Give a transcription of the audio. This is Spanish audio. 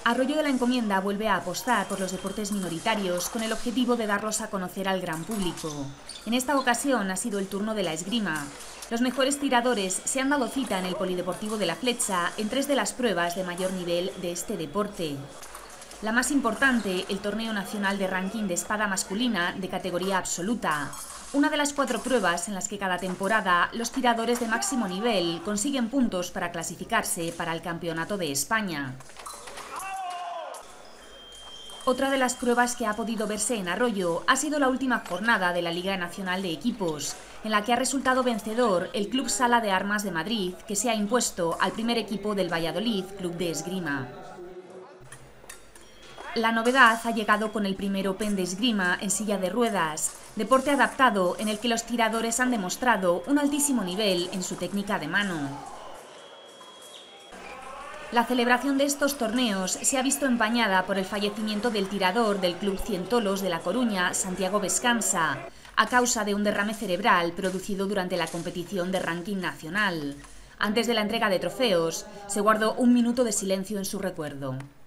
Arroyo de la Encomienda vuelve a apostar por los deportes minoritarios con el objetivo de darlos a conocer al gran público. En esta ocasión ha sido el turno de la esgrima. Los mejores tiradores se han dado cita en el Polideportivo de La Flecha en 3 de las pruebas de mayor nivel de este deporte. La más importante, el Torneo Nacional de Ranking de Espada Masculina de categoría absoluta. Una de las 4 pruebas en las que cada temporada los tiradores de máximo nivel consiguen puntos para clasificarse para el Campeonato de España. Otra de las pruebas que ha podido verse en Arroyo ha sido la última jornada de la Liga Nacional de Equipos, en la que ha resultado vencedor el Club Sala de Armas de Madrid, que se ha impuesto al primer equipo del Valladolid Club de Esgrima. La novedad ha llegado con el primer Open de esgrima en silla de ruedas, deporte adaptado en el que los tiradores han demostrado un altísimo nivel en su técnica de mano. La celebración de estos torneos se ha visto empañada por el fallecimiento del tirador del Club Cientolos de La Coruña, Santiago Vescansa, a causa de un derrame cerebral producido durante la competición de ranking nacional. Antes de la entrega de trofeos, se guardó un minuto de silencio en su recuerdo.